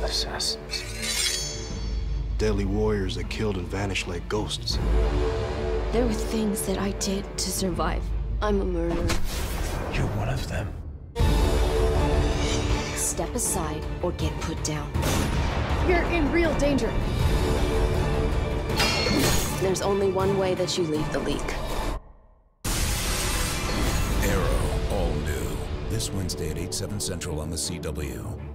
assassins. Deadly warriors that killed and vanished like ghosts. There were things that I did to survive. I'm a murderer. You're one of them. Step aside or get put down. You're in real danger. There's only one way that you leave the leak. Arrow, all new. This Wednesday at 8/7 Central on the CW.